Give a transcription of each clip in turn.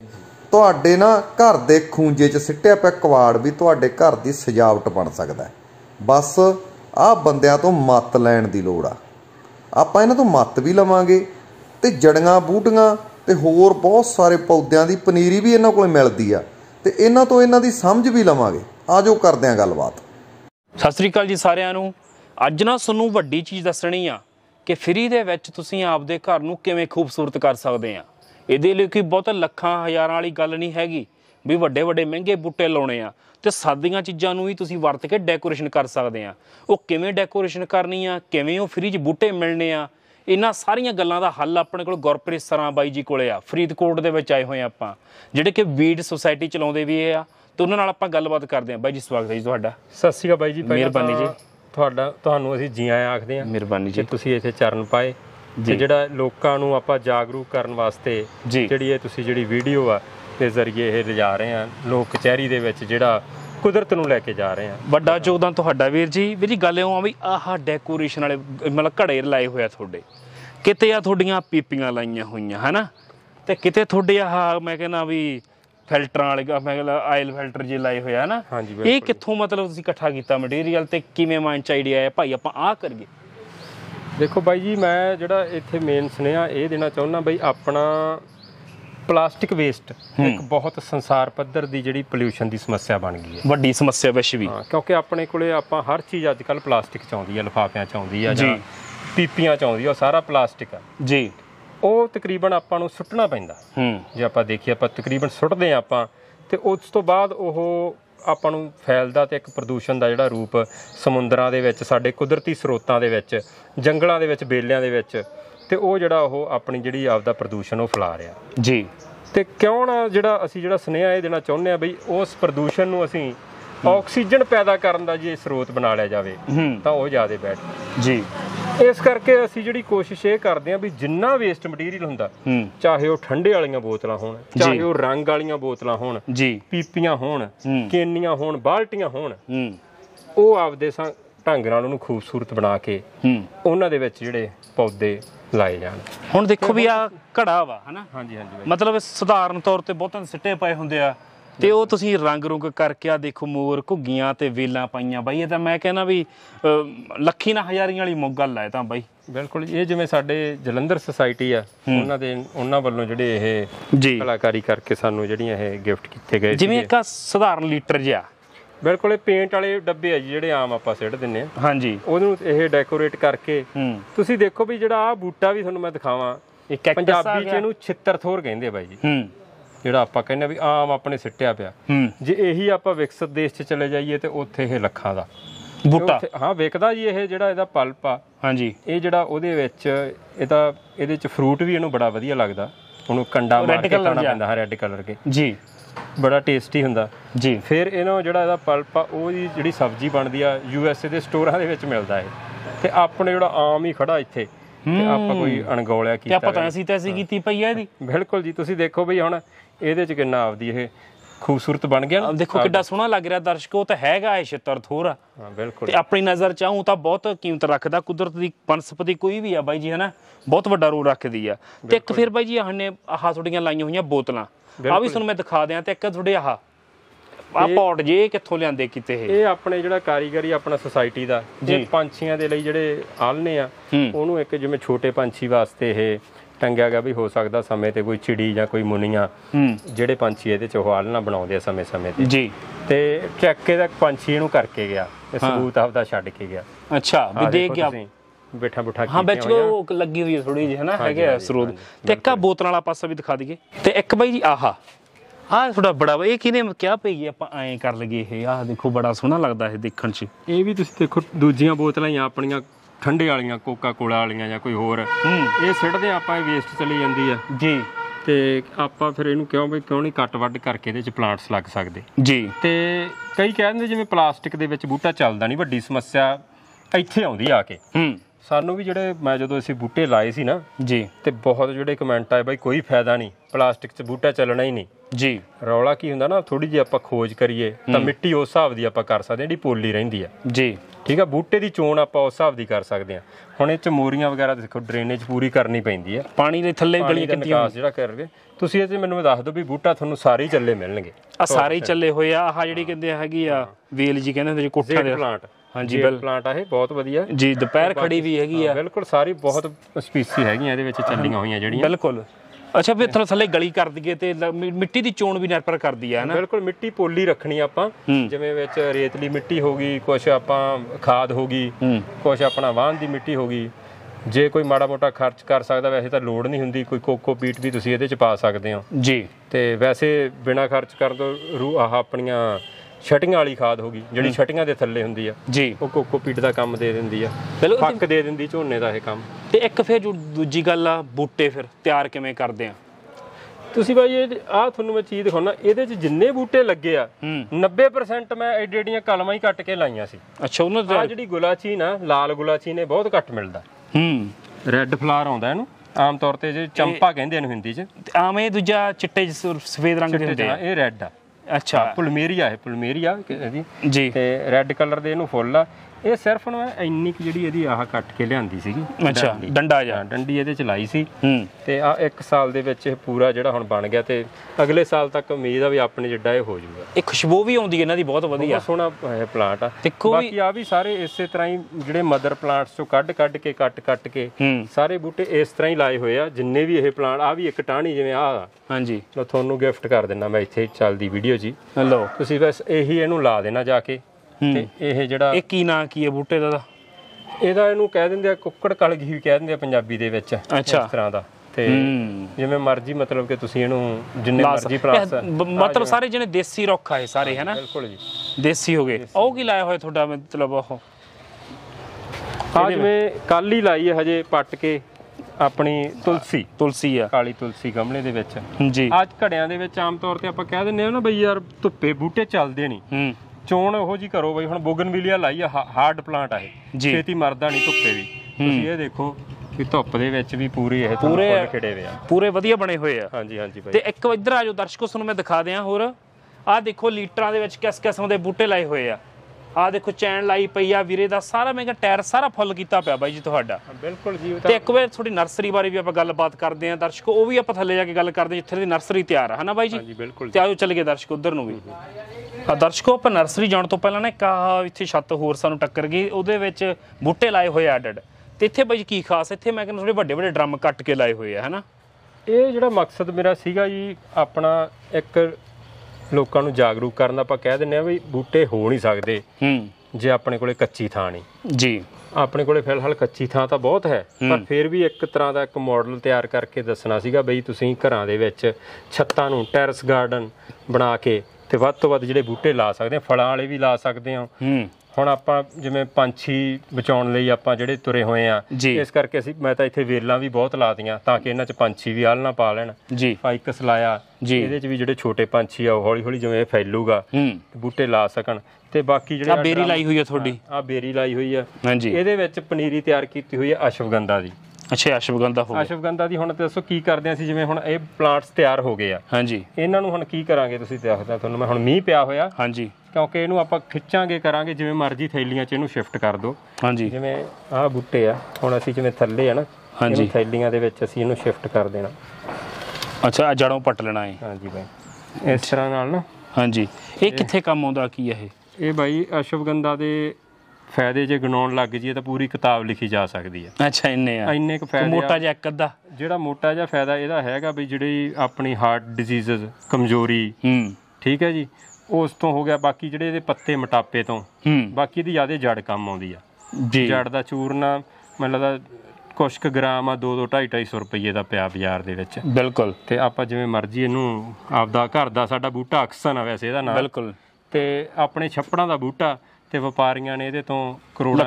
ਤੁਹਾਡੇ ਨਾ ਘਰ ਦੇ ਖੂੰਜੇ 'ਚ ਸਿੱਟਿਆ ਪਿਆ ਕਵਾੜ ਵੀ ਤੁਹਾਡੇ ਘਰ ਦੀ ਸਜਾਵਟ ਬਣ ਸਕਦਾ। ਬਸ ਆਹ ਬੰਦਿਆਂ ਤੋਂ ਮੱਤ ਲੈਣ ਦੀ ਲੋੜ ਆ। ਆਪਾਂ ਇਹਨਾਂ ਤੋਂ ਮੱਤ ਵੀ ਲਵਾਂਗੇ ਤੇ ਜੜੀਆਂ ਬੂਟੀਆਂ ਤੇ ਹੋਰ ਬਹੁਤ ਸਾਰੇ ਪੌਦਿਆਂ ਦੀ ਪਨੀਰੀ ਵੀ ਇਹਨਾਂ ਕੋਲ ਮਿਲਦੀ ਆ ਤੇ ਇਹਨਾਂ ਤੋਂ ਇਹਨਾਂ ਦੀ ਸਮਝ ਵੀ ਲਵਾਂਗੇ। ਆਜੋ ਕਰਦੇ ਆਂ ਗੱਲਬਾਤ। ਸਤਿ ਸ੍ਰੀ ਅਕਾਲ ਜੀ ਸਾਰਿਆਂ ਨੂੰ। ਅੱਜ ਨਾ ਤੁਹਾਨੂੰ ਵੱਡੀ ਚੀਜ਼ ਦੱਸਣੀ ਆ ਕਿ ਫ੍ਰੀ ਦੇ ਵਿੱਚ ਤੁਸੀਂ ਆਪਦੇ ਘਰ ਨੂੰ ਕਿਵੇਂ ਖੂਬਸੂਰਤ ਕਰ ਸਕਦੇ ਆ। ਇਹਦੇ ਲਈ ਕੋਈ ਬਹੁਤ ਲੱਖਾਂ ਹਜ਼ਾਰਾਂ ਵਾਲੀ ਗੱਲ ਨਹੀਂ ਹੈਗੀ ਵੀ ਵੱਡੇ ਵੱਡੇ ਮਹਿੰਗੇ ਬੂਟੇ ਲਾਉਣੇ ਆ ਤੇ ਸਾਦੀਆਂ ਚੀਜ਼ਾਂ ਨੂੰ ਵੀ ਤੁਸੀਂ ਵਰਤ ਕੇ ਡੈਕੋਰੇਸ਼ਨ ਕਰ ਸਕਦੇ ਆ। ਉਹ ਕਿਵੇਂ ਡੈਕੋਰੇਸ਼ਨ ਕਰਨੀ ਆ, ਕਿਵੇਂ ਉਹ ਫ੍ਰੀ 'ਚ ਬੂਟੇ ਮਿਲਣੇ ਆ, ਇਹਨਾਂ ਸਾਰੀਆਂ ਗੱਲਾਂ ਦਾ ਹੱਲ ਆਪਣੇ ਕੋਲ ਗੁਰਪ੍ਰੀਤ ਸਰਾਂ ਬਾਈ ਜੀ ਕੋਲੇ ਆ। ਫਰੀਦਕੋਟ ਦੇ ਵਿੱਚ ਆਏ ਹੋਏ ਆ ਆਪਾਂ, ਜਿਹੜੇ ਕਿ ਵੀਡ ਸੁਸਾਇਟੀ ਚਲਾਉਂਦੇ ਵੀ ਇਹ ਆ ਤੇ ਉਹਨਾਂ ਨਾਲ ਆਪਾਂ ਗੱਲਬਾਤ ਕਰਦੇ ਹਾਂ। ਬਾਈ ਜੀ ਸਵਾਗਤ ਹੈ ਜੀ ਤੁਹਾਡਾ। ਸਤਿ ਸ਼੍ਰੀ ਅਕਾਲ ਬਾਈ ਜੀ। ਮਿਹਰਬਾਨੀ ਜੀ। ਤੁਹਾਨੂੰ ਅਸੀਂ ਜੀ ਆਇਆਂ ਆਖਦੇ ਹਾਂ। ਮਿਹਰਬਾਨੀ ਜੀ। ਤੁਸੀਂ ਇੱਥੇ ਚਰਨ ਪਾਏ ਤੇ ਜਿਹੜਾ ਲੋਕਾਂ ਨੂੰ ਆਪਾਂ ਜਾਗਰੂਕ ਕਰਨ ਵਾਸਤੇ ਜਿਹੜੀ ਇਹ ਤੁਸੀਂ ਜਿਹੜੀ ਵੀਡੀਓ ਆ ਦੇ ਜ਼ਰੀਏ ਇਹ ਲਿਜਾ ਰਹੇ ਆ ਲੋਕ ਕਚਹਿਰੀ ਦੇ ਵਿੱਚ ਜਿਹੜਾ ਕੁਦਰਤ ਨੂੰ ਲੈ ਕੇ ਜਾ ਰਹੇ ਆ। ਵੱਡਾ ਯੋਗਦਾਨ ਤੁਹਾਡਾ ਵੀਰ ਜੀ। ਵੀਰ ਜੀ ਗੱਲ ਇਉਂ ਆ ਵੀ ਆਹ ਡੈਕੋਰੇਸ਼ਨ ਵਾਲੇ ਮਤਲਬ ਘੜੇ ਲਾਏ ਹੋਏ ਆ ਤੁਹਾਡੇ, ਕਿਤੇ ਆ ਤੁਹਾਡੀਆਂ ਪੀਪੀਆਂ ਲਾਈਆਂ ਹੋਈਆਂ ਹੈ ਨਾ, ਤੇ ਕਿਤੇ ਤੁਹਾਡੇ ਆਹ ਮੈਂ ਕਹਿੰਦਾ ਵੀ ਫਿਲਟਰਾਂ ਵਾਲੇ ਮੈਂ ਕਹਿੰਦਾ ਆਇਲ ਫਿਲਟਰ ਜੇ ਲਾਏ ਹੋਏ ਆ ਨਾ। ਇਹ ਕਿੱਥੋਂ ਮਤਲਬ ਤੁਸੀਂ ਇਕੱਠਾ ਕੀਤਾ ਮਟੀਰੀਅਲ ਤੇ ਕਿਵੇਂ ਮਾਈਂਡ 'ਚ ਆਈਡੀਆ ਆਇਆ ਭਾਈ ਆਪਾਂ ਆਹ ਕਰੀਏ? ਦੇਖੋ ਬਾਈ ਜੀ, ਮੈਂ ਜਿਹੜਾ ਇੱਥੇ ਮੇਨ ਸੁਨੇਹਾ ਇਹ ਦੇਣਾ ਚਾਹੁੰਦਾ ਬਈ, ਆਪਣਾ ਪਲਾਸਟਿਕ ਵੇਸਟ ਇੱਕ ਬਹੁਤ ਸੰਸਾਰ ਪੱਧਰ ਦੀ ਜਿਹੜੀ ਪੋਲਿਊਸ਼ਨ ਦੀ ਸਮੱਸਿਆ ਬਣ ਗਈ ਹੈ, ਵੱਡੀ ਸਮੱਸਿਆ ਵਿਸ਼ਵ ਵੀ। ਕਿਉਂਕਿ ਆਪਣੇ ਕੋਲੇ ਆਪਾਂ ਹਰ ਚੀਜ਼ ਅੱਜ ਕੱਲ੍ਹ ਪਲਾਸਟਿਕ 'ਚ ਆਉਂਦੀ ਹੈ, ਲਿਫਾਫਿਆਂ 'ਚ ਆਉਂਦੀ ਆ ਜਾਂ ਪੀਪੀਆਂ 'ਚ ਆਉਂਦੀ ਆ, ਉਹ ਸਾਰਾ ਪਲਾਸਟਿਕ ਆ ਜੀ। ਉਹ ਤਕਰੀਬਨ ਆਪਾਂ ਨੂੰ ਸੁੱਟਣਾ ਪੈਂਦਾ। ਜੇ ਆਪਾਂ ਦੇਖੀਏ ਆਪਾਂ ਤਕਰੀਬਨ ਸੁੱਟਦੇ ਹਾਂ ਆਪਾਂ, ਤੇ ਉਸ ਤੋਂ ਬਾਅਦ ਉਹ ਆਪਾਂ ਨੂੰ ਫੈਲਦਾ ਤੇ ਇੱਕ ਪ੍ਰਦੂਸ਼ਣ ਦਾ ਜਿਹੜਾ ਰੂਪ ਸਮੁੰਦਰਾਂ ਦੇ ਵਿੱਚ, ਸਾਡੇ ਕੁਦਰਤੀ ਸਰੋਤਾਂ ਦੇ ਵਿੱਚ, ਜੰਗਲਾਂ ਦੇ ਵਿੱਚ, ਬੇਲਿਆਂ ਦੇ ਵਿੱਚ, ਤੇ ਉਹ ਜਿਹੜਾ ਉਹ ਆਪਣੀ ਜਿਹੜੀ ਆਪਦਾ ਪ੍ਰਦੂਸ਼ਣ ਉਹ ਫੈਲਾ ਰਿਹਾ ਜੀ। ਤੇ ਕਿਉਂ ਨਾ ਜਿਹੜਾ ਅਸੀਂ ਜਿਹੜਾ ਸੁਨੇਹਾ ਇਹ ਦੇਣਾ ਚਾਹੁੰਦੇ ਹਾਂ ਬਈ, ਉਸ ਪ੍ਰਦੂਸ਼ਣ ਨੂੰ ਅਸੀਂ ਆਕਸੀਜਨ ਪੈਦਾ ਕਰਨ ਦਾ ਜੇ ਸਰੋਤ ਬਣਾ ਲਿਆ ਜਾਵੇ ਤਾਂ ਉਹ ਜ਼ਿਆਦਾ ਬੈਟਰ ਜੀ। ਇਸ ਕਰਕੇ ਅਸੀਂ ਜਿਹੜੀ ਕੋਸ਼ਿਸ਼ ਇਹ ਕਰਦੇ ਹਾਂ ਵੀ ਜਿੰਨਾ ਵੇਸਟ ਮਟੀਰੀਅਲ ਹੁੰਦਾ, ਚਾਹੇ ਉਹ ਠੰਡੇ ਵਾਲੀਆਂ ਬੋਤਲਾਂ ਹੋਣ, ਚਾਹੇ ਉਹ ਰੰਗ ਵਾਲੀਆਂ ਬੋਤਲਾਂ ਹੋਣ, ਪੀਪੀਆਂ ਹੋਣ, ਕੇਨੀਆਂ ਹੋਣ, ਬਾਲਟੀਆਂ ਹੋਣ, ਉਹ ਆਪਦੇ ਢੰਗ ਨਾਲ ਉਹਨੂੰ ਖੂਬਸੂਰਤ ਬਣਾ ਕੇ ਉਹਨਾਂ ਦੇ ਵਿੱਚ ਜਿਹੜੇ ਪੌਦੇ ਲਾਏ ਜਾਣ। ਹੁਣ ਦੇਖੋ ਵੀ ਆ ਘੜਾ ਵਾ ਹਨਾ, ਹਾਂਜੀ ਹਾਂਜੀ, ਮਤਲਬ ਸਧਾਰਨ ਤੌਰ ਤੇ ਬਹੁਤਾਂ ਸਿੱਟੇ ਪਏ ਹੁੰਦੇ ਆ ਤੇ ਉਹ ਤੁਸੀਂ ਰੰਗ ਰੁੰਗ ਕਰਕੇ ਆ ਦੇਖੋ ਮੋਰ, ਘੁੱਗੀਆਂ ਤੇ ਵੇਲਾਂ ਪਾਈਆਂ ਬਾਈ। ਇਹ ਤਾਂ ਮੈਂ ਕਹਿੰਦਾ ਵੀ ਲੱਖੀ ਨਾ ਹਜ਼ਾਰੀਆਂ ਵਾਲੀ ਗੱਲ ਹੈ ਤਾਂ ਬਾਈ। ਬਿਲਕੁਲ। ਇਹ ਜਿਵੇਂ ਸਾਡੇ ਜਲੰਧਰ ਸੁਸਾਇਟੀ ਆ, ਉਹਨਾਂ ਵੱਲੋਂ ਜਿਹੜੇ ਇਹ ਕਲਾਕਾਰੀ ਕਰਕੇ ਸਾਨੂੰ ਜਿਹੜੀਆਂ ਇਹ ਗਿਫਟ ਕੀਤੇ ਗਏ, ਜਿਵੇਂ ਇੱਕ ਸਧਾਰਨ ਲੀਟਰ ਜਿਹਾ। ਬਿਲਕੁਲ। ਇਹ ਪੇਂਟ ਵਾਲੇ ਡੱਬੇ ਆ ਜੀ ਜਿਹੜੇ ਆਮ ਆਪਾਂ ਸਿੱਟ ਦਿੰਨੇ ਆ। ਹਾਂਜੀ। ਉਹਨੂੰ ਇਹ ਡੈਕੋਰੇਟ ਕਰਕੇ ਤੁਸੀਂ ਦੇਖੋ ਵੀ ਜਿਹੜਾ ਆਹ ਬੂਟਾ ਵੀ ਤੁਹਾਨੂੰ ਮੈਂ ਦਿਖਾਵਾਂ, ਪੰਜਾਬੀ ਚ ਇਹਨੂੰ ਛਿੱਤਰਥੋਰ ਕਹਿੰਦੇ ਆ ਬਾਈ ਜੀ। ਜਿਹੜਾ ਆਪਾਂ ਕਹਿੰਦੇ ਵੀ ਆਮ ਆਪਣੇ ਸਿੱਟਿਆ ਪਿਆ, ਜੇ ਇਹੀ ਆਪਾਂ ਵਿਕਸਿਤ ਦੇਸ਼ 'ਚ ਚਲੇ ਜਾਈਏ ਤੇ ਉੱਥੇ ਇਹ ਲੱਖਾਂ ਦਾ ਬੂਟਾ ਵਿਕਦਾ ਜੀ। ਇਹ ਜਿਹੜਾ ਇਹਦਾ ਪਲਪ ਆ, ਹਾਂਜੀ, ਇਹ ਜਿਹੜਾ ਉਹਦੇ ਵਿੱਚ ਇਹਦੇ 'ਚ ਫਰੂਟ ਵੀ ਇਹਨੂੰ ਬੜਾ ਵਧੀਆ ਲੱਗਦਾ, ਉਹਨੂੰ ਕੰਡਾ ਮਾਰ ਕੇ ਖਾਣਾ ਪੈਂਦਾ, ਰੈੱਡ ਕਲਰ ਕੇ ਜੀ, ਬੜਾ ਟੇਸਟੀ ਹੁੰਦਾ ਜੀ। ਫਿਰ ਇਹਨੂੰ ਜਿਹੜਾ ਇਹਦਾ ਪਲਪ ਆ, ਉਹਦੀ ਜਿਹੜੀ ਸਬਜ਼ੀ ਬਣਦੀ ਆ USA ਦੇ ਸਟੋਰਾਂ ਦੇ ਵਿੱਚ ਮਿਲਦਾ ਹੈ, ਤੇ ਆਪਣੇ ਜਿਹੜਾ ਆਮ ਹੀ ਖੜਾ ਇੱਥੇ ਤੇ ਆਪਾਂ ਕੋਈ ਅਣਗੌਲਿਆ ਕੀਤਾ, ਆਪਾਂ ਤਾਂ ਅਸੀਂ ਤੈਸੀ ਕੀਤੀ ਪਈ ਆ ਇਹਦੀ। ਬਿਲਕੁਲ ਜੀ। ਤੁਸੀਂ ਦੇਖੋ ਬਈ ਹੁਣ ਇਹਦੇ 'ਚ ਕਿੰਨਾ ਆਪਦੀ ਇਹ ਖੂਬਸੂਰਤ ਬਣ ਗਿਆ। ਦੇਖੋ ਕਿੱਡਾ ਸੋਹਣਾ ਲੱਗ ਰਿਹਾ ਦਰਸ਼ਕੋ। ਉਹ ਤਾਂ ਹੈਗਾ ਇਹ ਛਿੱਤਰਥੋਰ ਆ। ਹਾਂ ਬਿਲਕੁਲ। ਤੇ ਆਪਣੀ ਨਜ਼ਰ ਚਾਹੂੰ ਤਾਂ ਬਹੁਤ ਕੀਮਤ ਰੱਖਦਾ। ਕੁਦਰਤ ਦੀ ਬਨਸਪਤੀ ਕੋਈ ਵੀ ਆ ਬਾਈ ਜੀ ਹਨਾ, ਬਹੁਤ ਵੱਡਾ ਰੋਲ ਰੱਖਦੀ ਆ। ਤੇ ਇੱਕ ਫਿਰ ਬਾਈ ਜੀ ਆਹ ਤੁਹਾਡੀਆਂ ਲਾਈਆਂ ਹੋਈਆਂ ਬੋਤਲਾਂ, ਆਹ ਵੀ ਤੁਹਾਨੂੰ ਮੈਂ ਦਿਖਾ ਦਿਆਂ। ਤੇ ਇੱਕ ਤੁਹਾਡੇ ਆਹ ਪੌਟ ਜੇ ਕਿੱਥੋਂ ਲਿਆਂਦੇ ਕੀਤੇ? ਇਹ ਆਪਣੇ ਜਿਹੜਾ ਕਾਰੀਗਰੀ ਆਪਣਾ ਸੁਸਾਇਟੀ ਦਾ, ਇਹ ਪੰਛੀਆਂ ਦੇ ਲਈ ਜਿਹੜੇ ਆਲ੍ਹਣੇ ਆ, ਉਹਨੂੰ ਇੱਕ ਜਿਵੇਂ ਛੋਟੇ ਪੰਛੀ ਵਾਸਤੇ ਇਹ ਟੰਗਿਆ ਗਿਆ ਵੀ ਹੋ ਸਕਦਾ ਸਮੇਂ ਤੇ ਕੋਈ ਚਿੜੀ ਜਾਂ ਕੋਈ ਮੁਨੀਆਂ, ਜਿਹੜੇ ਪੰਛੀ ਇਹਦੇ 'ਚ ਉਹ ਆਲ੍ਹਣਾ ਬਣਾਉਂਦੇ ਆ ਸਮੇਂ ਤੇ ਜੀ, ਤੇ ਚੱਕੇ ਦਾ ਪੰਛੀ ਇਹਨੂੰ ਕਰਕੇ ਗਿਆ, ਸਬੂਤ ਆਪਦਾ ਛੱਡ ਕੇ ਗਿਆ। ਅੱਛਾ, ਵੀ ਦੇਖ ਗਿਆ ਬੈਠਾ ਬੁੱਠਾ। ਹਾਂ ਵਿੱਚ ਉਹ ਲੱਗੀ ਹੋਈ ਹੈ ਥੋੜੀ ਜਿਹੀ ਹਨਾ, ਹੈਗੇ ਸਰੋਤ। ਤੇ ਇੱਕ ਬੋਤਲਾਂ ਵਾਲਾ ਪਾਸਾ ਵੀ ਦਿਖਾ ਦਈਏ। ਤੇ ਇੱਕ ਬਾਈ ਜੀ ਆਹ ਥੋੜਾ ਬੜਾ, ਇਹ ਕਿਹਨੇ ਕਿਹਾ ਪਈ ਆਪਾਂ ਐਂ ਕਰ ਲਈਏ? ਇਹ ਆਹ ਦੇਖੋ ਬੜਾ ਸੋਹਣਾ ਲੱਗਦਾ ਇਹ ਦੇਖਣ 'ਚ। ਇਹ ਵੀ ਤੁਸੀਂ ਦੇਖੋ ਦੂਜੀਆਂ ਬੋਤਲਾਂ ਹੀ ਆਪਣੀਆਂ ਠੰਡੇ ਵਾਲੀਆਂ, ਕੋਕਾ ਕੋਲਾ ਵਾਲੀਆਂ ਜਾਂ ਕੋਈ ਹੋਰ, ਇਹ ਸਿੱਟਦੇ ਆਪਾਂ, ਇਹ ਵੇਸਟ ਚਲੀ ਜਾਂਦੀ ਆ ਜੀ। ਤੇ ਆਪਾਂ ਫਿਰ ਇਹਨੂੰ ਕਿਉਂ ਨਹੀਂ ਕੱਟ ਵੱਢ ਕਰਕੇ ਇਹਦੇ 'ਚ ਪਲਾਂਟਸ ਲੱਗ ਸਕਦੇ ਜੀ। ਤੇ ਕਈ ਕਹਿ ਦਿੰਦੇ ਜਿਵੇਂ ਪਲਾਸਟਿਕ ਦੇ ਵਿੱਚ ਬੂਟਾ ਚੱਲਦਾ ਨਹੀਂ, ਵੱਡੀ ਸਮੱਸਿਆ ਇੱਥੇ ਆਉਂਦੀ ਆ ਕੇ। ਸਾਨੂੰ ਵੀ ਜਿਹੜੇ ਮੈਂ ਜਦੋਂ ਅਸੀਂ ਬੂਟੇ ਲਾਏ ਸੀ ਨਾ ਜੀ, ਤੇ ਬਹੁਤ ਜਿਹੜੇ ਕਮੈਂਟ ਆਏ ਬਾਈ ਕੋਈ ਫਾਇਦਾ ਨਹੀਂ, ਪਲਾਸਟਿਕ 'ਚ ਬੂਟਾ ਚੱਲਣਾ ਹੀ ਨਹੀਂ ਜੀ। ਰੌਲਾ ਕੀ ਹੁੰਦਾ ਨਾ, ਥੋੜੀ ਜਿਹੀ ਆਪਾਂ ਖੋਜ ਕਰੀਏ ਤਾਂ ਮਿੱਟੀ ਉਸ ਹਿਸਾਬ ਦੀ ਆਪਾਂ ਕਰ ਸਕਦੇ ਹਾਂ ਜਿਹੜੀ ਪੋਲੀ ਰਹਿੰਦੀ ਆ ਜੀ। ਠੀਕ ਆ, ਬੂਟੇ ਦੀ ਚੋਣ ਆਪਾਂ ਉਸ ਹਿਸਾਬ ਦੀ ਕਰ ਸਕਦੇ ਹਾਂ। ਹੁਣ ਇਹ 'ਚ ਮੋਰੀਆਂ ਵਗੈਰਾ ਦੇਖੋ ਡਰੇਨੇਜ ਪੂਰੀ ਕਰਨੀ ਪੈਂਦੀ ਆ, ਪਾਣੀ ਦੇ ਥੱਲੇ ਗਲੀਆਂ ਕਿੰਨੀਆਂ ਜਿਹੜਾ ਕਰ ਰਹੇ ਤੁਸੀਂ ਇਹ ਤੇ ਮੈਨੂੰ ਦੱਸ ਦਿਓ ਵੀ ਬੂਟਾ ਤੁਹਾਨੂੰ ਸਾਰੇ ਹੀ ਚੱਲੇ ਮਿਲਣਗੇ। ਆ ਸਾਰੇ ਹੀ ਚੱਲੇ ਹੋਏ ਆ। ਆਹ ਜਿਹੜੀ ਕਹਿੰਦੇ ਹੈਗੀ ਆ ਵੇਲ ਜੀ ਕਹਿੰਦੇ ਹੁੰਦੇ ਜੀ ਕੋਠਾ ਦੇ ਪਲਾਂਟ। ਹਾਂਜੀ ਪਲਾਂਟ ਆ ਇਹ ਬਹੁਤ ਵਧੀਆ ਜੀ। ਦੁਪਹਿਰ ਖੜੀ ਵੀ ਹੈਗੀ ਆ। ਬਿਲਕੁਲ ਸਾਰੀ ਬਹੁਤ ਸਪੀਸੀ ਹੈਗੀਆਂ ਇਹਦੇ ਵਿੱਚ ਚੱਲੀਆਂ ਹੋਈਆਂ ਜਿਹੜੀਆਂ। ਬਿਲਕੁਲ। ਅੱਛਾ ਵੀ ਥੱਲੇ ਗਲੀ ਕਰ ਦਈਏ ਤੇ ਮਿੱਟੀ ਦੀ ਚੋਣ ਵੀ ਨਿਰਭਰ ਕਰਦੀ ਹੈ ਨਾ। ਬਿਲਕੁਲ ਮਿੱਟੀ ਪੋਲੀ ਰੱਖਣੀ ਆਪਾਂ, ਜਿਵੇਂ ਵਿੱਚ ਰੇਤਲੀ ਮਿੱਟੀ ਹੋ ਗਈ, ਕੁਛ ਆਪਾਂ ਖਾਦ ਹੋ ਗਈ, ਕੁਛ ਆਪਣਾ ਵਾਹਣ ਦੀ ਮਿੱਟੀ ਹੋ ਗਈ। ਜੇ ਕੋਈ ਮਾੜਾ ਮੋਟਾ ਖਰਚ ਕਰ ਸਕਦਾ, ਵੈਸੇ ਤਾਂ ਲੋੜ ਨਹੀਂ ਹੁੰਦੀ, ਕੋਈ ਕੋਕੋਪੀਟ ਵੀ ਤੁਸੀਂ ਇਹਦੇ ਚ ਪਾ ਸਕਦੇ ਹੋ ਜੀ। ਤੇ ਵੈਸੇ ਬਿਨਾਂ ਖਰਚ ਕਰਨ ਤੋਂ ਆਹ ਆਪਣੀਆਂ ਛਟੀਆਂ ਵਾਲੀ ਖਾਦ ਹੋ ਗਈ ਜਿਹੜੀ ਛਟੀਆਂ ਦੇ ਥੱਲੇ ਹੁੰਦੀ ਆ ਜੀ, ਉਹ ਕੋਕੋਪੀਟ ਦਾ ਕੰਮ ਦੇ ਦਿੰਦੀ ਆ, ਫੱਕ ਦੇ ਦਿੰਦੀ ਝੋਨੇ ਦਾ ਇਹ ਕੰਮ। ਤੇ ਇੱਕ ਫਿਰ ਦੂਜੀ ਗੱਲ ਆ, ਬੂਟੇ ਫਿਰ ਤਿਆਰ ਕਿਵੇਂ ਕਰਦੇ ਆ ਤੁਸੀਂ ਬਾਈ? ਇਹ ਆਹ ਤੁਹਾਨੂੰ ਮੈਂ ਚੀਜ਼ ਦਿਖਾਉਣਾ, ਇਹਦੇ ਚ ਜਿੰਨੇ ਬੂਟੇ ਲੱਗੇ ਆ 90% ਮੈਂ ਐਡੀਆਂ ਕਲਮਾਂ ਹੀ ਕੱਟ ਕੇ ਲਾਈਆਂ ਸੀ। ਅੱਛਾ। ਉਹਨਾਂ ਦਾ ਜਿਹੜੀ ਗੁਲਾਚੀਨ ਆ, ਲਾਲ ਗੁਲਾਚੀਨ, ਇਹ ਬਹੁਤ ਘੱਟ ਮਿਲਦਾ। ਰੈੱਡ ਫਲਾਰ ਆਉਂਦਾ ਇਹਨੂੰ ਆਮ ਤੌਰ ਤੇ, ਜੇ ਚੰਪਾ ਕਹਿੰਦੇ ਨੇ ਹਿੰਦੀ ਚ। ਆਵੇਂ ਦੂਜਾ ਚਿੱਟੇ ਸਫੇਦ ਰੰਗ ਦੇ ਹੁੰਦੇ ਆ, ਇਹ ਰੈੱਡ ਆ। ਅੱਛਾ। ਪਲਮੇਰੀਆ ਇਹ ਪਲਮੇਰੀਆ ਇਹਦੀ ਜੀ। ਤੇ ਰੈੱਡ ਕਲਰ ਦੇ ਇਹਨੂੰ ਫੁੱਲ ਆ। ਇਹ ਸਿਰਫ ਨਾ ਇੰਨੀ ਕੁ ਜਿਹੜੀ ਇਹਦੀ ਆਹ ਕੱਟ ਕੇ ਲਿਆਂਦੀ ਸੀਗੀ। ਅੱਛਾ। ਡੰਡਾ ਜਾਂ ਡੰਡੀ ਇਹਦੇ ਚ ਲਾਈ ਸੀ ਤੇ ਆ 1 ਸਾਲ ਦੇ ਵਿੱਚ ਇਹ ਪੂਰਾ ਜਿਹੜਾ ਹੁਣ ਬਣ ਗਿਆ ਤੇ ਅਗਲੇ ਸਾਲ ਤੱਕ ਉਮੀਦ ਆ ਵੀ ਆਪਣੇ ਜਿੱਡਾ ਇਹ ਹੋ ਜਾਊਗਾ। ਇਹ ਖੁਸ਼ਬੂ ਵੀ ਆਉਂਦੀ ਇਹਨਾਂ ਦੀ ਬਹੁਤ ਵਧੀਆ, ਸੋਹਣਾ ਪਲਾਂਟ ਆ। ਬਾਕੀ ਆ ਵੀ ਸਾਰੇ ਇਸੇ ਤਰ੍ਹਾਂ ਹੀ ਜਿਹੜੇ ਮਦਰ ਪਲਾਂਟਸ ਚੋਂ ਕੱਢ ਕੇ ਕੱਟ ਕੇ ਸਾਰੇ ਬੂਟੇ ਇਸ ਤਰ੍ਹਾਂ ਹੀ ਲਾਏ ਹੋਏ ਆ ਜਿੰਨੇ ਵੀ ਇਹ ਪਲਾਂਟ। ਆ ਵੀ ਇੱਕ ਟਾਹਣੀ ਜਿਵੇਂ ਆ, ਹਾਂਜੀ, ਮੈਂ ਤੁਹਾਨੂੰ ਗਿਫਟ ਕਰ ਦਿੰਦਾ, ਮੈਂ ਇੱਥੇ ਚੱਲਦੀ ਵੀਡੀਓ 'ਚ ਹੀ। ਲਓ ਤੁਸੀਂ ਬਸ ਇਹੀ ਇਹਨੂੰ ਲਾ ਦੇਣਾ ਜਾ ਕੇ। ਤੇ ਇਹ ਜਿਹੜਾ ਇਹ ਕੀ ਨਾਂ ਕੀ ਹੈ ਬੂਟੇ ਦਾ? ਇਹਦਾ ਇਹਨੂੰ ਕਹਿ ਦਿੰਦੇ ਆ ਕੁੱਕੜ ਕਲਗੀ ਵੀ ਕਹਿ ਦਿੰਦੇ ਆ ਪੰਜਾਬੀ ਦੇ ਵਿੱਚ, ਇਸ ਤਰ੍ਹਾਂ ਦਾ। ਤੇ ਜਿਵੇਂ ਮਰਜ਼ੀ ਮਤਲਬ ਕਿ ਤੁਸੀਂ ਇਹਨੂੰ ਜਿੰਨੇ ਮਰਜ਼ੀ ਪਲਾਂਟਸ, ਮਤਲਬ ਸਾਰੇ ਜਿਹਨੇ ਦੇਸੀ ਰੁੱਖ ਆਏ ਸਾਰੇ, ਹੈ ਨਾ? ਬਿਲਕੁਲ ਜੀ, ਦੇਸੀ ਹੋ ਗਏ। ਉਹ ਕੀ ਲਾਇਆ ਹੋਇਆ ਤੁਹਾਡਾ ਮਤਲਬ? ਉਹ ਆ ਜਿਵੇਂ ਕੱਲ ਹੀ ਲਾਈ ਹੈ ਹਜੇ ਪੱਟ ਕੇ ਆਪਣੀ ਤੁਲਸੀ ਆ, ਕਾਲੀ ਤੁਲਸੀ ਗਮਲੇ ਦੇ ਵਿੱਚ ਜੀ। ਅੱਜ ਘੜਿਆਂ ਦੇ ਵਿੱਚ ਆਮ ਤੌਰ ਤੇ ਆਪਾਂ ਕਹਿ ਦਿੰਦੇ ਆ ਨਾ ਬਈ ਯਾਰ ਧੁੱਪੇ ਬੂਟੇ ਚੱਲਦੇ ਨਹੀਂ, ਚੋਣ ਉਹੋ ਜੀ ਕਰੋ ਬਈ। ਹੁਣ ਬੋਗਨਵਿਲੀਆ ਲਾਈ ਆ, ਹਾਰਡ ਪਲਾਂਟ ਆ ਇਹ, ਛੇਤੀ ਮਰਦਾ ਨਹੀਂ ਧੁੱਪੇ ਵੀ। ਤੁਸੀਂ ਇਹ ਦੇਖੋ ਕਿ ਧੁੱਪ ਦੇ ਵਿੱਚ ਵੀ ਪੂਰੇ ਇਹ ਫੁੱਲ ਖਿੜੇ ਹੋਏ ਆ, ਪੂਰੇ ਵਧੀਆ ਬਣੇ ਹੋਏ ਆ। ਹਾਂਜੀ ਹਾਂਜੀ ਬਾਈ। ਤੇ ਇੱਕ ਇੱਧਰ ਆ ਜਾਓ ਦਰਸ਼ਕੋ, ਤੁਹਾਨੂੰ ਮੈਂ ਦਿਖਾ ਦਿਆਂ ਹੋਰ। ਆਹ ਦੇਖੋ ਲੀਟਰਾਂ ਦੇ ਵਿੱਚ ਕਿਸ ਕਿਸਮ ਦੇ ਬੂਟੇ ਲਾਏ ਹੋਏ ਆ। ਆਹ ਦੇਖੋ ਚੈਨ ਲਾਈ ਪਈ ਆ ਵੀਰੇ ਦਾ, ਸਾਰਾ ਮੈਂ ਕਿਹਾ ਟਾਇਰ ਸਾਰਾ ਫੁੱਲ ਕੀਤਾ ਪਿਆ ਬਾਈ ਜੀ ਤੁਹਾਡਾ। ਬਿਲਕੁਲ ਜੀ। ਤੇ ਇੱਕ ਵਾਰ ਥੋੜੀ ਨਰਸਰੀ ਬਾਰੇ ਵੀ ਆਪਾਂ ਗੱਲਬਾਤ ਕਰਦੇ ਆਂ ਦਰਸ਼ਕੋ, ਉਹ ਵੀ ਆਪਾਂ ਥੱਲੇ ਜਾ ਕੇ ਗੱਲ ਕਰਦੇ ਜਿੱਥੇ ਦੀ ਨਰਸਰੀ ਤਿਆਰ ਆ, ਹਨਾ ਬਾਈ ਜੀ? ਹਾਂਜੀ ਬਿਲਕੁਲ। ਤੇ ਆਜੋ ਚੱਲ ਗਏ ਦਰਸ਼ਕੋ ਉਧਰ ਨੂੰ ਵੀ। ਦਰਸ਼ਕੋ ਆਪਾਂ ਨਰਸਰੀ ਜਾਣ ਤੋਂ ਪਹਿਲਾਂ ਨਾ ਇੱਕ ਇੱਥੇ ਛੱਤ ਹੋਰ ਸਾਨੂੰ ਟੱਕਰ ਗਈ, ਉਹਦੇ ਵਿੱਚ ਬੂਟੇ ਲਾਏ ਹੋਏ ਆ ਅੱਡ। ਤੇ ਇੱਥੇ ਬਾਈ ਕੀ ਖਾਸ? ਇੱਥੇ ਮੈਂ ਕਹਿੰਦਾ ਥੋੜੇ ਵੱਡੇ ਵੱਡੇ ਡਰਮ ਕੱਟ ਕੇ ਲਾਏ ਹੋਏ ਆ, ਹਨਾ? ਇਹ ਜਿਹੜਾ ਮਕਸਦ ਮੇਰਾ ਸੀਗਾ ਜੀ, ਆਪਣਾ ਇੱਕ ਲੋਕਾਂ ਨੂੰ ਜਾਗਰੂਕ ਕਰਨ ਦਾ। ਆਪਾਂ ਕਹਿ ਦਿੰਦੇ ਆ ਵੀ ਬੂਟੇ ਹੋ ਨਹੀਂ ਸਕਦੇ ਜੇ ਆਪਣੇ ਕੋਲੇ ਕੱਚੀ ਥਾਂ ਨਹੀਂ ਜੀ। ਆਪਣੇ ਕੋਲੇ ਫਿਲਹਾਲ ਕੱਚੀ ਥਾਂ ਤਾਂ ਬਹੁਤ ਹੈ, ਪਰ ਫਿਰ ਵੀ ਇੱਕ ਤਰ੍ਹਾਂ ਦਾ ਇੱਕ ਮਾਡਲ ਤਿਆਰ ਕਰਕੇ ਦੱਸਣਾ ਸੀਗਾ ਬਈ ਤੁਸੀਂ ਘਰਾਂ ਦੇ ਵਿੱਚ ਛੱਤਾਂ ਨੂੰ ਟੈਰਸ ਗਾਰਡਨ ਬਣਾ ਕੇ ਤੇ ਵੱਧ ਤੋਂ ਵੱਧ ਜਿਹੜੇ ਬੂਟੇ ਲਾ ਸਕਦੇ ਆ, ਫਲਾਂ ਵਾਲੇ ਵੀ ਲਾ ਸਕਦੇ ਆ। ਹੁਣ ਆਪਾਂ ਜਿਵੇਂ ਪੰਛੀ ਬਚਾਉਣ ਲਈ ਆਪਾਂ ਜਿਹੜੇ ਤੁਰੇ ਹੋਏ ਆ, ਇਸ ਕਰਕੇ ਮੈਂ ਤਾਂ ਇੱਥੇ ਵੇਲਾਂ ਵੀ ਬਹੁਤ ਲਾਤੀਆਂ ਤਾਂ ਕਿ ਇਹਨਾਂ 'ਚ ਪੰਛੀ ਵੀ ਆਲਣਾ ਪਾ ਲੈਣ। ਫਾਈਕਸ ਲਾਇਆ, ਇਹਦੇ 'ਚ ਵੀ ਜਿਹੜੇ ਛੋਟੇ ਪੰਛੀ ਆ ਉਹ ਹੌਲੀ ਹੌਲੀ ਜਿਵੇਂ ਫੈਲੂਗਾ ਬੂਟੇ ਲਾ ਸਕਣ। ਤੇ ਬਾਕੀ ਜਿਹੜੇ ਬੇਰੀ ਲਾਈ ਹੋਈ ਆ ਤੁਹਾਡੀ, ਆ ਬੇਰੀ ਲਾਈ ਹੋਈ ਆ, ਇਹਦੇ ਵਿੱਚ ਪਨੀਰੀ ਤਿਆਰ ਕੀਤੀ ਹੋਈ ਆ ਅਸ਼ਵਗੰਧਾ ਦੀ। ਅੱਛਾ, ਅਸ਼ਵਗੰਧਾ ਹੋ ਗਿਆ। ਅਸ਼ਵਗੰਧਾ ਦੀ ਹੁਣ ਦੱਸੋ ਕੀ ਕਰਦੇ ਆ ਅਸੀਂ? ਜਿਵੇਂ ਹੁਣ ਇਹ ਪਲਾਂਟਸ ਤਿਆਰ ਹੋ ਗਏ ਆ, ਹਾਂਜੀ, ਇਹਨਾਂ ਨੂੰ ਹੁਣ ਕੀ ਕਰਾਂਗੇ? ਤੁਸੀਂ ਦੱਸਦਾ ਤੁਹਾਨੂੰ ਮੈਂ। ਹੁਣ ਮੀਂਹ ਪਿਆ ਹੋਇਆ, ਹਾਂਜੀ, ਕਿਉਂਕਿ ਇਹਨੂੰ ਆਪਾਂ ਖਿੱਚਾਂਗੇ ਕਰਾਂਗੇ ਜਿਵੇਂ ਮਰਜ਼ੀ ਥੈਲੀਆਂ 'ਚ ਇਹਨੂੰ ਸ਼ਿਫਟ ਕਰ ਦਿਓ। ਹਾਂਜੀ, ਜਿਵੇਂ ਆਹ ਬੂਟੇ ਆ, ਹੁਣ ਅਸੀਂ ਜਿਵੇਂ ਥੱਲੇ ਆ ਨਾ, ਹਾਂਜੀ, ਥੈਲੀਆਂ ਦੇ ਵਿੱਚ ਅਸੀਂ ਇਹਨੂੰ ਸ਼ਿਫਟ ਕਰ ਦੇਣਾ। ਅੱਛਾ, ਜੜੋਂ ਪੱਟ ਲੈਣਾ ਹੈ? ਹਾਂਜੀ ਬਾਈ, ਇਸ ਤਰ੍ਹਾਂ ਨਾਲ ਨਾ। ਹਾਂਜੀ, ਇਹ ਕਿੱਥੇ ਕੰਮ ਆਉਂਦਾ ਕੀ ਹੈ ਇਹ ਬਾਈ? ਅਸ਼ਵਗੰਧਾ ਦੇ ਫਾਇਦੇ ਜੇ ਗਿਣਾਉਣ ਲੱਗ ਜਾਈਏ ਤਾਂ ਪੂਰੀ ਕਿਤਾਬ ਲਿਖੀ ਜਾ ਸਕਦੀ ਹੈ। ਅੱਛਾ, ਇੰਨੇ ਕੁ ਫਾਇਦੇ। ਮੋਟਾ ਜਿਹਾ ਇੱਕ ਅੱਧਾ ਜਿਹੜਾ ਮੋਟਾ ਜਿਹਾ ਫਾਇਦਾ ਇਹਦਾ ਹੈਗਾ ਵੀ ਜਿਹੜੀ ਆਪਣੀ ਹਾਰਟ ਡਿਜ਼ੀਜ਼ਸ, ਕਮਜ਼ੋਰੀ, ਠੀਕ ਹੈ ਜੀ, ਉਸ ਤੋਂ ਹੋ ਗਿਆ। ਬਾਕੀ ਜਿਹੜੇ ਇਹਦੇ ਪੱਤੇ ਮੋਟਾਪੇ ਤੋਂ, ਬਾਕੀ ਇਹਦੀ ਜ਼ਿਆਦਾ ਜੜ ਕੰਮ ਆਉਂਦੀ ਆ। ਜੜ ਦਾ ਚੂਰਨ ਮੈਨੂੰ ਲੱਗਦਾ ਕੁਛ ਕੁ ਗ੍ਰਾਮ ਆ 200-250 ਰੁਪਏ ਦਾ ਪਿਆ ਬਾਜ਼ਾਰ ਦੇ ਵਿੱਚ। ਬਿਲਕੁਲ। ਤੇ ਆਪਾਂ ਜਿਵੇਂ ਮਰਜ਼ੀ ਇਹਨੂੰ ਆਪਦਾ ਘਰ ਦਾ, ਸਾਡਾ ਬੂਟਾ ਅਕਸਨ ਆ ਵੈਸੇ ਇਹਦਾ ਨਾਮ। ਬਿਲਕੁਲ। ਤੇ ਆਪਣੇ ਛੱਪੜਾਂ ਦਾ ਬੂਟਾ, ਤੇ ਵਪਾਰੀਆਂ ਨੇ ਇਹਦੇ ਤੋਂ ਕਰੋੜਾਂ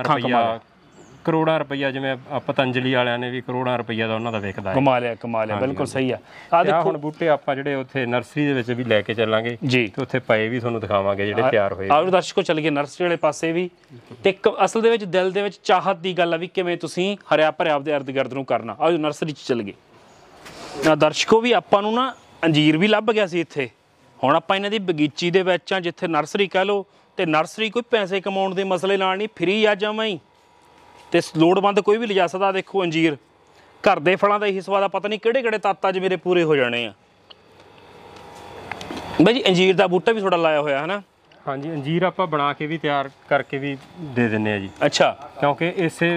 ਰੁਪਈਆ ਜਿਵੇਂ ਪਤੰਜਲੀ ਵਾਲਿਆਂ ਨੇ ਵੀ ਕਰੋੜਾਂ ਰੁਪਈਆ ਦਾ ਉਹਨਾਂ ਦਾ ਵਿਕਦਾ ਹੈ। ਕਮਾ ਲਿਆ। ਬਿਲਕੁਲ ਸਹੀ ਆ। ਆ ਦੇਖੋ ਹੁਣ ਬੂਟੇ ਆਪਾਂ ਜਿਹੜੇ ਉੱਥੇ ਨਰਸਰੀ ਦੇ ਵਿੱਚ ਵੀ ਲੈ ਕੇ ਚੱਲਾਂਗੇ ਜੀ, ਤੇ ਉੱਥੇ ਪਏ ਵੀ ਤੁਹਾਨੂੰ ਦਿਖਾਵਾਂਗੇ ਜਿਹੜੇ ਤਿਆਰ ਹੋਏ। ਆਓ ਦਰਸ਼ਕੋ ਚੱਲ ਗਏ ਨਰਸਰੀ ਵਾਲੇ ਪਾਸੇ ਵੀ। ਤੇ ਅਸਲ ਦੇ ਵਿੱਚ ਦਿਲ ਦੇ ਵਿੱਚ ਚਾਹਤ ਦੀ ਗੱਲ ਆ ਵੀ ਕਿਵੇਂ ਤੁਸੀਂ ਹਰਿਆ ਭਰਿਆ ਆਪਦੇ ਇਰਦ ਗਿਰਦ ਨੂੰ ਕਰਨਾ। ਆਓ ਨਰਸਰੀ 'ਚ ਚੱਲ ਗਏ ਦਰਸ਼ਕੋ। ਵੀ ਆਪਾਂ ਨੂੰ ਨਾ ਅੰਜੀਰ ਵੀ ਲੱਭ ਗਿਆ ਸੀ ਇੱਥੇ। ਹੁਣ ਆਪਾਂ ਇਹਨਾਂ ਦੀ ਬਗੀਚੀ ਦੇ ਵਿੱਚ ਆ, ਜਿੱਥੇ ਨਰਸਰੀ ਕਹਿ ਲਓ। ਤੇ ਨਰਸਰੀ ਕੋਈ ਪੈਸੇ ਕਮਾਉਣ ਦੇ ਮਸਲੇ ਨਾਲ ਨਹੀਂ, ਫ੍ਰੀ ਆ ਜਮਾਂ ਹੀ, ਤੇ ਲੋੜਵੰਦ ਕੋਈ ਵੀ ਲਿਜਾ ਸਕਦਾ। ਦੇਖੋ ਅੰਜੀਰ, ਘਰ ਦੇ ਫਲਾਂ ਦਾ ਇਹੀ ਸਵਾਦ ਆ। ਪਤਾ ਨਹੀਂ ਕਿਹੜੇ ਕਿਹੜੇ ਤੱਤ ਅੱਜ ਮੇਰੇ ਪੂਰੇ ਹੋ ਜਾਣੇ ਆ। ਬਾਈ ਜੀ ਅੰਜੀਰ ਦਾ ਬੂਟਾ ਵੀ ਤੁਹਾਡਾ ਲਾਇਆ ਹੋਇਆ ਹੈ ਨਾ? ਹਾਂਜੀ, ਅੰਜੀਰ ਆਪਾਂ ਬਣਾ ਕੇ ਵੀ ਤਿਆਰ ਕਰਕੇ ਵੀ ਦੇ ਦਿੰਨੇ ਆ ਜੀ। ਅੱਛਾ। ਕਿਉਂਕਿ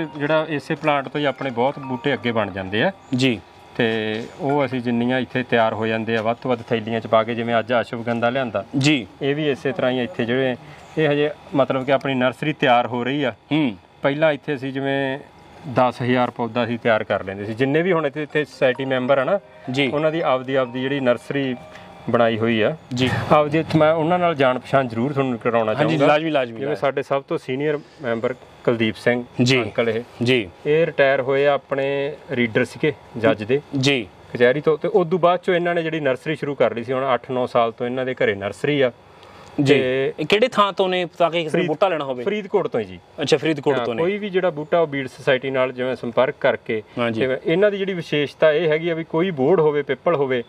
ਇਸੇ ਪਲਾਂਟ ਤੋਂ ਹੀ ਆਪਣੇ ਬਹੁਤ ਬੂਟੇ ਅੱਗੇ ਬਣ ਜਾਂਦੇ ਆ ਜੀ। ਤੇ ਉਹ ਅਸੀਂ ਜਿੰਨੀਆਂ ਇੱਥੇ ਤਿਆਰ ਹੋ ਜਾਂਦੇ ਆ ਵੱਧ ਤੋਂ ਵੱਧ ਥੈਲੀਆਂ 'ਚ ਪਾ ਕੇ, ਜਿਵੇਂ ਅੱਜ ਅਸ਼ਵਗੰਧਾ ਲਿਆਂਦਾ ਜੀ, ਇਹ ਵੀ ਇਸੇ ਤਰ੍ਹਾਂ ਹੀ ਇੱਥੇ ਜਿਹੜੇ ਇਹ ਹਜੇ ਮਤਲਬ ਕਿ ਆਪਣੀ ਨਰਸਰੀ ਤਿਆਰ ਹੋ ਰਹੀ ਆ। ਪਹਿਲਾਂ ਇੱਥੇ ਅਸੀਂ ਜਿਵੇਂ 10,000 ਪੌਦਾ ਅਸੀਂ ਤਿਆਰ ਕਰ ਲੈਂਦੇ ਸੀ। ਜਿੰਨੇ ਵੀ ਹੁਣ ਇੱਥੇ ਸੁਸਾਇਟੀ ਮੈਂਬਰ ਆ ਨਾ ਜੀ, ਉਹਨਾਂ ਦੀ ਆਪਦੀ ਜਿਹੜੀ ਨਰਸਰੀ ਬਣਾਈ ਹੋਈ ਆ ਜੀ, ਆਪਦੀ। ਮੈਂ ਉਹਨਾਂ ਨਾਲ ਜਾਣ ਪਛਾਣ ਜ਼ਰੂਰ ਤੁਹਾਨੂੰ ਕਰਾਉਣਾ ਚਾਹੁੰਦਾ। ਲਾਜ਼ਮੀ। ਜਿਵੇਂ ਸਾਡੇ ਸਭ ਤੋਂ senior member Kuldeep Singh uncle, ਇਹ ਰਿਟਾਇਰ ਹੋਏ ਆ ਆਪਣੇ ਰੀਡਰ ਸੀਗੇ ਜੱਜ ਦੇ ਜੀ ਕਚਹਿਰੀ ਤੋਂ। ਤੇ ਉਦੋਂ ਬਾਅਦ ਚੋਂ ਇਹਨਾਂ ਨੇ ਜਿਹੜੀ ਨਰਸਰੀ ਸ਼ੁਰੂ ਕਰ ਲਈ ਸੀ। ਹੁਣ 8-9 ਸਾਲ ਤੋਂ ਇਹਨਾਂ ਦੇ ਘਰੇ ਨਰਸਰੀ ਆ ਜੀ। ਕਿਹੜੇ ਥਾਂ ਤੋਂ ਨੇ ਤਾਂ ਕਿ ਕਿਸੇ ਬੂਟਾ ਲੈਣਾ ਹੋਵੇ? ਫਰੀਦਕੋਟ ਤੋਂ ਜੀ। ਅੱਛਾ, ਫਰੀਦਕੋਟ ਤੋਂ ਨੇ। ਕੋਈ ਵੀ ਜਿਹੜਾ ਬੂਟਾ ਉਹ ਬੀੜ ਸੁਸਾਇਟੀ ਨਾਲ ਜਿਵੇਂ ਸੰਪਰਕ ਕਰਕੇ, ਇਹਨਾਂ ਦੀ ਜਿਹੜੀ ਵਿਸ਼ੇਸ਼ਤਾ ਇਹ ਹੈਗੀ ਆ ਵੀ ਕੋਈ ਬੋਰਡ ਹੋਵੇ, ਪਿੱਪਲ ਹੋਵੇ,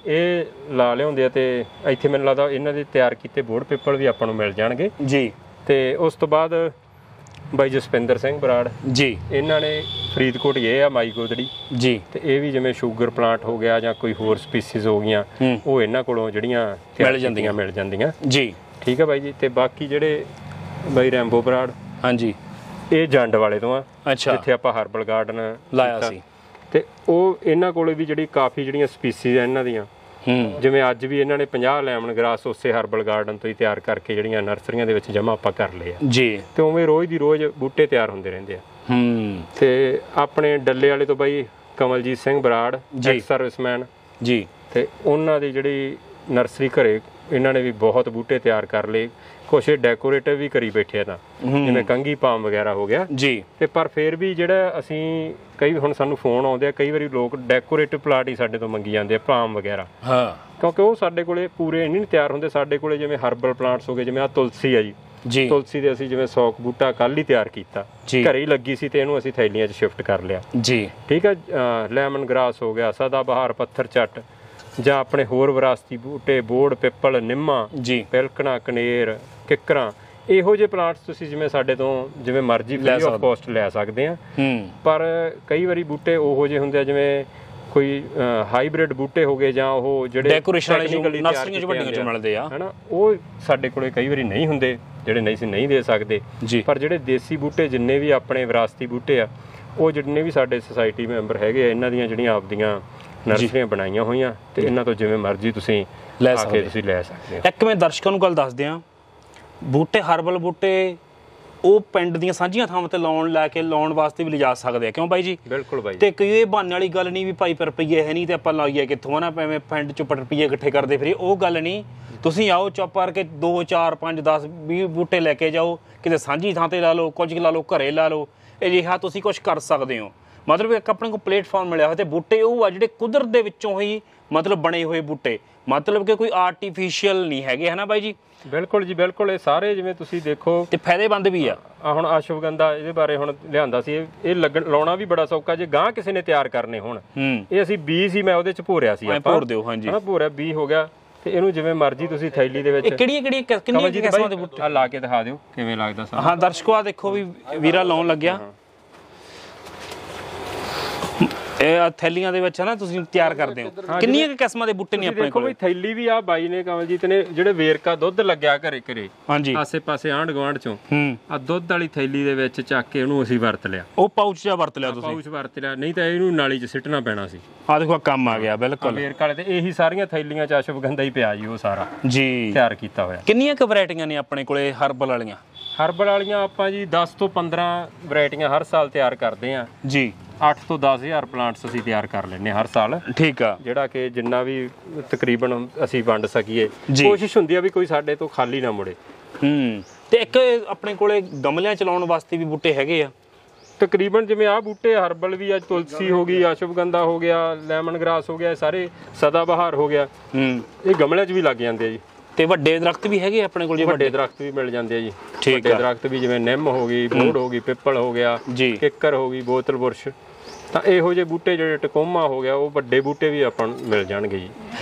ਇਹ ਲਾ ਲਿਆਉਂਦੇ ਆ। ਤੇ ਇੱਥੇ ਮੈਨੂੰ ਲੱਗਦਾ ਇਹਨਾਂ ਦੇ ਤਿਆਰ ਕੀਤੇ ਬੋਰਡ ਪਿੱਪਲ ਵੀ ਆਪਾਂ ਨੂੰ ਮਿਲ ਜਾਣਗੇ ਜੀ। ਤੇ ਉਸ ਤੋਂ ਬਾਅਦ ਬਾਈ ਜਸਪਿੰਦਰ ਸਿੰਘ ਬਰਾੜ ਜੀ, ਇਹਨਾਂ ਨੇ ਫਰੀਦਕੋਟ ਇਹ ਆ ਮਾਈ ਗੋਦੜੀ ਜੀ। ਤੇ ਇਹ ਵੀ ਜਿਵੇਂ ਸ਼ੂਗਰ ਪਲਾਂਟ ਹੋ ਗਿਆ ਜਾਂ ਕੋਈ ਹੋਰ ਸਪੀਸੀਜ਼ ਹੋ ਗਈਆਂ, ਉਹ ਇਹਨਾਂ ਕੋਲੋਂ ਜਿਹੜੀਆਂ ਮਿਲ ਜਾਂਦੀਆਂ ਜੀ। ਠੀਕ ਹੈ ਬਾਈ ਜੀ। ਤੇ ਬਾਕੀ ਜਿਹੜੇ ਬਾਈ ਰੈਂਬੋ ਬਰਾੜ, ਹਾਂਜੀ, ਇਹ ਜੰਡ ਵਾਲੇ ਤੋਂ ਆ। ਅੱਛਾ। ਜਿੱਥੇ ਆਪਾਂ ਹਰਬਲ ਗਾਰਡਨ ਲਾਇਆ ਸੀ। ਤੇ ਉਹ ਇਹਨਾਂ ਕੋਲੇ ਵੀ ਜਿਹੜੀ ਕਾਫੀ ਜਿਹੜੀਆਂ ਸਪੀਸੀਜ਼ ਆ ਇਹਨਾਂ ਦੀਆਂ, ਜਿਵੇਂ ਅੱਜ ਵੀ ਇਹਨਾਂ ਨੇ 50 ਲੈਮਨ ਗ੍ਰਾਸ ਉਸੇ ਹਰਬਲ ਗਾਰਡਨ ਤੋਂ ਹੀ ਤਿਆਰ ਕਰਕੇ ਜਿਹੜੀਆਂ ਨਰਸਰੀਆਂ ਦੇ ਵਿੱਚ ਜਮ੍ਹਾਂ ਆਪਾਂ ਕਰ ਲਏ ਆ ਜੀ। ਤੇ ਉਵੇਂ ਰੋਜ਼ ਦੀ ਰੋਜ਼ ਬੂਟੇ ਤਿਆਰ ਹੁੰਦੇ ਰਹਿੰਦੇ ਆ। ਤੇ ਆਪਣੇ ਡੱਲੇ ਵਾਲੇ ਤੋਂ ਬਾਈ ਕਮਲਜੀਤ ਸਿੰਘ ਬਰਾੜ, ਐਕਸ ਸਰਵਿਸਮੈਨ ਜੀ। ਤੇ ਉਹਨਾਂ ਦੀ ਜਿਹੜੀ ਨਰਸਰੀ ਘਰੇ ਇਹਨਾਂ ਨੇ ਵੀ ਬਹੁਤ ਬੂਟੇ ਤਿਆਰ ਕਰ ਲਏ। ਕੁਛ ਡੈਕੋਰੇਟਿਵ ਵੀ ਕਰੀ ਬੈਠੇ ਆ, ਤਾਂ ਜਿਵੇਂ ਕੰਗੀ ਪਾਮ ਵਗੈਰਾ ਹੋ ਗਿਆ ਜੀ। ਤੇ ਪਰ ਫਿਰ ਵੀ ਜਿਹੜਾ ਅਸੀਂ ਹੁਣ ਸਾਨੂੰ ਫੋਨ ਆਉਂਦੇ ਆ ਕਈ ਵਾਰੀ, ਲੋਕ ਡੈਕੋਰੇਟਿਵ ਪਲਾਂਟ ਹੀ ਸਾਡੇ ਤੋਂ ਮੰਗੀ ਜਾਂਦੇ ਆ, ਪਾਮ ਵਗੈਰਾ। ਕਿਉਂਕਿ ਉਹ ਸਾਡੇ ਕੋਲੇ ਪੂਰੇ ਨਹੀਂ ਤਿਆਰ ਹੁੰਦੇ। ਸਾਡੇ ਕੋਲੇ ਜਿਵੇਂ ਹਰਬਲ ਪਲਾਂਟਸ ਹੋ ਗਏ, ਜਿਵੇਂ ਆ ਤੁਲਸੀ ਆ ਜੀ। ਤੁਲਸੀ ਦੇ ਅਸੀਂ ਜਿਵੇਂ 100 ਬੂਟਾ ਕੱਲ ਹੀ ਤਿਆਰ ਕੀਤਾ, ਘਰੇ ਹੀ ਲੱਗੀ ਸੀ, ਤੇ ਇਹਨੂੰ ਅਸੀਂ ਥੈਲੀਆਂ 'ਚ ਸ਼ਿਫਟ ਕਰ ਲਿਆ ਜੀ। ਠੀਕ ਹੈ। ਲੈਮਨ ਗ੍ਰਾਸ ਹੋ ਗਿਆ, ਸਦਾ ਬਹਾਰ, ਪੱਥਰ ਚੱਟ, ਜਾਂ ਆਪਣੇ ਹੋਰ ਵਿਰਾਸਤੀ ਬੂਟੇ, ਬੋੜ, ਪਿੱਪਲ, ਨਿੰਮਾ ਜੀ, ਪਿਲਕਣਾ, ਕਨੇਰ, ਕਿੱਕਰਾਂ, ਇਹੋ ਜਿਹੇ ਪਲਾਂਟਸ ਤੁਸੀਂ ਜਿਵੇਂ ਸਾਡੇ ਤੋਂ ਜਿਵੇਂ ਮਰਜ਼ੀ ਫ੍ਰੀ ਆਫ ਕਾਸਟ ਲੈ ਸਕਦੇ ਆ। ਪਰ ਕਈ ਵਾਰੀ ਬੂਟੇ ਉਹੋ ਜਿਹੇ ਹੁੰਦੇ ਆ, ਜਿਵੇਂ ਕੋਈ ਹਾਈਬ੍ਰਿਡ ਬੂਟੇ ਹੋ ਗਏ, ਜਾਂ ਉਹ ਜਿਹੜੇ ਡੈਕੋਰੇਸ਼ਨ ਵਾਲੇ ਨਰਸਰੀਆਂ 'ਚ ਵੱਡੀਆਂ 'ਚ ਮਿਲਦੇ ਆ, ਹਨਾ, ਉਹ ਸਾਡੇ ਕੋਲੇ ਕਈ ਵਾਰੀ ਨਹੀਂ ਹੁੰਦੇ, ਜਿਹੜੇ ਨਹੀਂ ਦੇ ਸਕਦੇ। ਪਰ ਜਿਹੜੇ ਦੇਸੀ ਬੂਟੇ ਜਿੰਨੇ ਵੀ ਆਪਣੇ ਵਿਰਾਸਤੀ ਬੂਟੇ ਆ, ਉਹ ਜਿੰਨੇ ਵੀ ਸਾਡੇ ਸੁਸਾਇਟੀ ਮੈਂਬਰ ਹੈਗੇ ਆ, ਇਹਨਾਂ ਦੀਆਂ ਜਿਹੜੀਆਂ ਆਪਦੀਆਂ ਨਰਸਰੀਆਂ ਬਣਾਈਆਂ ਹੋਈਆਂ, ਤੇ ਇਹਨਾਂ ਤੋਂ ਜਿਵੇਂ ਮਰਜ਼ੀ ਤੁਸੀਂ ਲੈ ਸਕਦੇ ਹੋ। ਇੱਕ ਮੈਂ ਦਰਸ਼ਕਾਂ ਨੂੰ ਗੱਲ ਦੱਸ ਦਿਆਂ, ਬੂਟੇ ਹਰਬਲ ਬੂਟੇ ਉਹ ਪਿੰਡ ਦੀਆਂ ਸਾਂਝੀਆਂ ਥਾਵਾਂ ਤੇ ਲਾਉਣ ਵਾਸਤੇ ਵੀ ਲਿਜਾ ਸਕਦੇ ਆ, ਕਿਉਂ ਬਾਈ ਜੀ? ਬਿਲਕੁਲ ਬਾਈ। ਤੇ ਕੋਈ ਇਹ ਬਹਾਨੇ ਵਾਲੀ ਗੱਲ ਨਹੀਂ ਵੀ ਭਾਈ ਰੁਪਈਏ ਹੈ ਨਹੀਂ ਤੇ ਆਪਾਂ ਲਾਈਏ ਕਿੱਥੋਂ ਨਾ, ਭਾਵੇਂ ਪਿੰਡ ਚ ਰੁਪਈਏ ਇਕੱਠੇ ਕਰਦੇ ਫਿਰੀਏ, ਉਹ ਗੱਲ ਨਹੀਂ। ਤੁਸੀਂ ਆਓ ਚੁੱਪ ਕਰਕੇ 2, 4, 5, 10, 20 ਬੂਟੇ ਲੈ ਕੇ ਜਾਓ, ਕਿਤੇ ਸਾਂਝੀ ਥਾਂ ਤੇ ਲਾ ਲਓ, ਕੁਝ ਲਾ ਲਓ, ਘਰੇ ਲਾ ਲਓ, ਅਜਿਹਾ ਤੁਸੀਂ ਕੁਝ ਕਰ ਸਕਦੇ ਹੋ। ਮਤਲਬ ਇੱਕ ਆਪਣੇ ਕੋਲ ਪਲੇਟਫਾਰਮ ਮਿਲਿਆ ਹੋਇਆ, ਤੇ ਬੂਟੇ ਉਹ ਆ ਜਿਹੜੇ ਕੁਦਰਤ ਦੇ ਵਿੱਚੋਂ ਹੀ ਮਤਲਬ ਬਣੇ ਹੋਏ ਬੂਟੇ, ਮਤਲਬ ਕਿ ਕੋਈ ਆਰਟੀਫੀਸ਼ੀਅਲ ਨਹੀਂ ਹੈਗੇ, ਹੈ ਨਾ ਬਾਈ ਜੀ? ਬਿਲਕੁਲ ਜੀ, ਬਿਲਕੁਲ। ਇਹ ਸਾਰੇ ਜਿਵੇਂ ਤੁਸੀਂ ਦੇਖੋ ਤੇ ਫਾਇਦੇਮੰਦ ਵੀ ਆ। ਹੁਣ ਅਸ਼ਵਗੰਧਾ ਇਹਦੇ ਬਾਰੇ ਹੁਣ ਲਿਆਂਦਾ ਸੀ, ਇਹ ਲਾਉਣਾ ਵੀ ਬੜਾ ਸੌਖਾ। ਜੇ ਗਾਂ ਕਿਸੇ ਨੇ ਤਿਆਰ ਕਰਨੇ ਹੋਣ, ਇਹ ਅਸੀਂ ਬੀਜ ਸੀ, ਮੈਂ ਉਹਦੇ ਚ ਭੋਰਿਆ ਸੀ, ਆਪਾਂ ਭੋਰ ਦਿਓ। ਹਾਂਜੀ, ਭੋਰਿਆ ਬੀ ਹੋ ਗਿਆ। ਤੇ ਇਹਨੂੰ ਜਿਵੇਂ ਮਰਜ਼ੀ ਤੁਸੀਂ ਥੈਲੀ ਦੇ ਵਿੱਚ ਕਿੰਨੀਆਂ ਕਿਸਮਾਂ ਦੇ ਬੂਟੇ ਲਾ ਕੇ ਦਿਖਾ ਦਿਓ ਕਿਵੇਂ ਲੱਗਦਾ ਸਾਨੂੰ। ਹਾਂ ਦਰਸ਼ਕੋ, ਆ ਦੇਖੋ ਵੀ ਵੀਰਾ ਲਾਉਣ ਲੱਗਿਆ, ਇਹ ਥੈਲੀਆਂ ਦੇ ਵਿੱਚ ਹੈ ਨਾ, ਤੁਸੀਂ ਤਿਆਰ ਕਰਦੇ ਹੋ। ਕਿੰਨੀਆਂ ਕਿਸਮਾਂ ਦੇ ਬੂਟੇ ਨੇ ਆਪਣੇ ਕੋਲ? ਦੇਖੋ ਥੈਲੀ ਵੀ ਆ ਬਾਈ ਨੇ, ਕਮਲਜੀਤ ਨੇ, ਜਿਹੜੇ ਵੇਰਕਾ ਦੁੱਧ ਲੱਗਿਆ ਘਰੇ ਹਾਂਜੀ, ਆਸੇ ਪਾਸੇ ਆਂਢ ਗੁਆਂਢ ਚੋਂ, ਆ ਦੁੱਧ ਵਾਲੀ ਥੈਲੀ ਦੇ ਵਿੱਚ ਚੱਕ ਕੇ ਉਹਨੂੰ ਅਸੀਂ ਵਰਤ ਲਿਆ। ਉਹ ਪਾਊਚ ਜਿਹਾ ਵਰਤ ਲਿਆ ਤੁਸੀਂ? ਪਾਊਚ ਵਰਤ ਲਿਆ, ਨਹੀਂ ਤਾਂ ਇਹਨੂੰ ਨਾਲੀ 'ਚ ਸਿੱਟਣਾ ਪੈਣਾ ਸੀ। ਆ ਦੇਖੋ ਕੰਮ ਆ ਗਿਆ ਬਿਲਕੁਲ ਵੇਰਕਾ ਵਾਲੇ। ਤੇ ਇਹੀ ਸਾਰੀਆਂ ਥੈਲੀਆਂ 'ਚ ਅਸ਼ਵਗੰਧਾ ਹੀ ਪਿਆ ਜੀ, ਉਹ ਸਾਰਾ ਜੀ ਤਿਆਰ ਕੀਤਾ ਹੋਇਆ। ਕਿੰਨੀਆਂ ਕੁ ਵੈਰਾਈਟੀਆਂ ਨੇ ਆਪਣੇ ਕੋਲੇ ਹਰਬਲ ਵਾਲੀਆਂ? ਹਰਬਲ ਵਾਲੀਆਂ ਆਪਾਂ ਜੀ 10 ਤੋਂ 15 ਵੈਰਾਈਟੀਆਂ ਹਰ ਸਾਲ ਤਿਆਰ ਕਰਦੇ ਆ ਜੀ। 8 ਤੋਂ 10,000 ਪਲਾਂਟਸ ਅਸੀਂ ਤਿਆਰ ਕਰ ਲੈਂਦੇ ਹਰ ਸਾਲ। ਠੀਕ ਆ। ਜਿਹੜਾ ਕਿ ਜਿੰਨਾ ਵੀ ਤਕਰੀਬਨ ਅਸੀਂ ਵੰਡ ਸਕੀਏ, ਕੋਸ਼ਿਸ਼ ਹੁੰਦੀ ਆ ਵੀ ਕੋਈ ਸਾਡੇ ਤੋਂ ਖਾਲੀ ਨਾ ਮੁੜੇ। ਤੇ ਇੱਕ ਆਪਣੇ ਕੋਲੇ ਗਮਲਿਆਂ ਚ ਲਾਉਣ ਵਾਸਤੇ ਵੀ ਬੂਟੇ ਹੈਗੇ ਆ ਤਕਰੀਬਨ, ਜਿਵੇਂ ਆਹ ਬੂਟੇ ਹਰਬਲ ਵੀ ਆ, ਤੁਲਸੀ ਹੋ ਗਈ, ਅਸ਼ਵਗੰਧਾ ਹੋ ਗਿਆ, ਲੈਮਨ ਗ੍ਰਾਸ ਹੋ ਗਿਆ, ਸਾਰੇ ਸਦਾ ਬਹਾਰ ਹੋ ਗਿਆ, ਇਹ ਗਮਲਿਆਂ 'ਚ ਵੀ ਲੱਗ ਜਾਂਦੇ ਆ ਜੀ। ਤੇ ਵੱਡੇ ਦਰਖਤ ਵੀ ਹੈਗੇ ਆਪਣੇ ਕੋਲ? ਵੱਡੇ ਦਰਖਤ ਵੀ ਮਿਲ ਜਾਂਦੇ ਆ ਜੀ। ਵੱਡੇ ਦਰਖਤ ਵੀ ਜਿਵੇਂ ਨਿੰਮ ਹੋ ਗਈ, ਬੋੜ ਹੋ ਗਈ, ਪਿੱਪਲ ਹੋ ਗਿਆ, ਕਿੱਕਰ ਹੋ ਗਈ, ਬੋਤਲ ਬੁਰਸ਼, ਤਾਂ ਇਹੋ ਜਿਹੇ ਬੂਟੇ ਜਿਹੜੇ ਟਕੋਮਾ ਹੋ ਗਿਆ, ਉਹ ਵੱਡੇ ਬੂਟੇ ਵੀ ਆਪਾਂ ਨੂੰ ਮਿਲ ਜਾਣਗੇ ਜੀ।